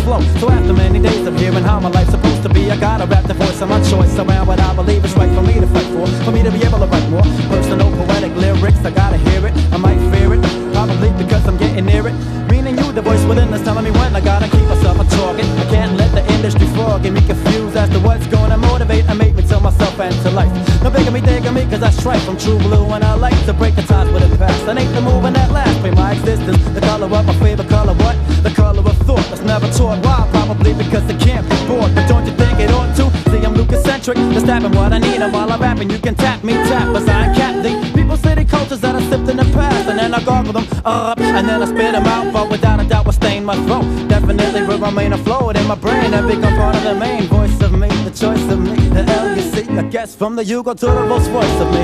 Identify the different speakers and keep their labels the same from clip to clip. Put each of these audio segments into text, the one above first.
Speaker 1: flow. So after many days of hearing how my life's supposed to be, I gotta rap the voice of my choice around what I believe is right for me to fight for me to be able to write more personal poetic lyrics. I gotta hear it, I might fear it, probably because I'm getting near it. Meaning you, the voice within that's telling me when I gotta keep myself a target. I can't let the industry frog get me confused as to what's gonna motivate and make me tell myself and to life. No bigger me, digging me, cause I strife from true blue and I like to break the ties with the past. I ain't the moving that last, play my existence. The color of my favorite color, what? The color of thought that's never taught. Why? Probably because it can't be bored. But don't you think it ought to? See, I'm Lucacentric, just tapping what I need. And while I'm rapping, you can tap me, tap, cause I ain't Captain. People say the cultures that I sipped in the past, and then I gargle them up, and then I spit them out. But without a doubt, will stain my throat. Definitely will remain afloat in my brain and become part of the main voice of me, the choice of me, the L you see. I guess from the Hugo to the Rolls Royce of me.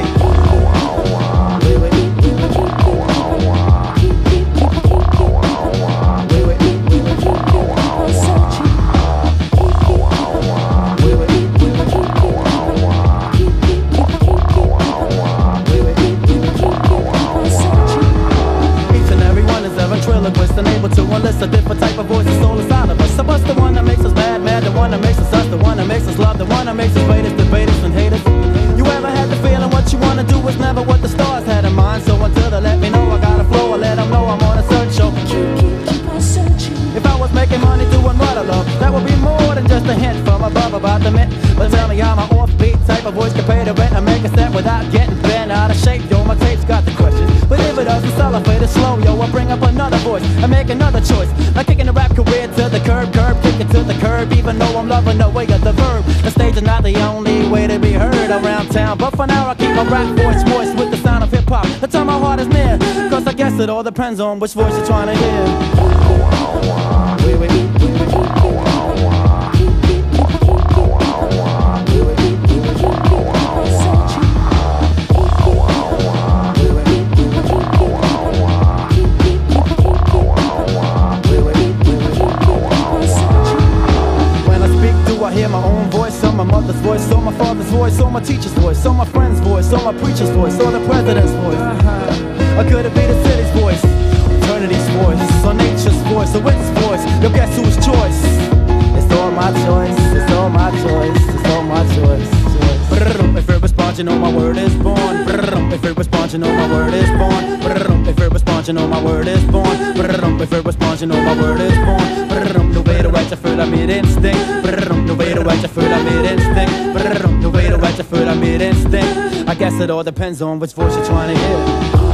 Speaker 1: And able to enlist a different type of voice, soul inside of us. So what's the one that makes us mad, mad? The one that makes us us, the one that makes us love, the one that makes us haters, debaters, and haters. You ever had the feeling what you wanna do is never what the stars had in mind? So until they let me know I got a flow, I let them know I'm on a search show. Keep on searching. If I was making money doing what I love, that would be more than just a hint from above about the mint. But tell me how my offbeat type of voice can pay the rent and make a step without getting bent out of shape. Yo, my tape's got the questions, but if it doesn't sell, I fade it slow. Yo, I bring up another voice and make another choice, like kicking the rap career to the curb, kick it to the curb. Even though I'm loving the way of the verb, the stage is not the only way to be heard around town. But for now I keep my rap voice moist with the sound of hip hop. The time my heart is near, cause I guess it all depends on which voice you're trying to hear. My own voice, or my mother's voice, or my father's voice, or my teacher's voice, or my friend's voice, or my preacher's voice, or the president's voice. Or could it be the city's voice, eternity's voice, or nature's voice, or its voice? Yo, guess whose choice? It's all my choice, it's all my choice, it's all my choice. If it responds, you know my word is born. If it responds, you know my word is born. If it responds, you know my word is born. If it responds, you know my word is born. Nu weet wat je voelt aan meer instinct. Nu weet wat je voelt aan meer instinct. Nu weet wat je voelt aan meer instinct. I guess it all depends on which voice you're trying to hear.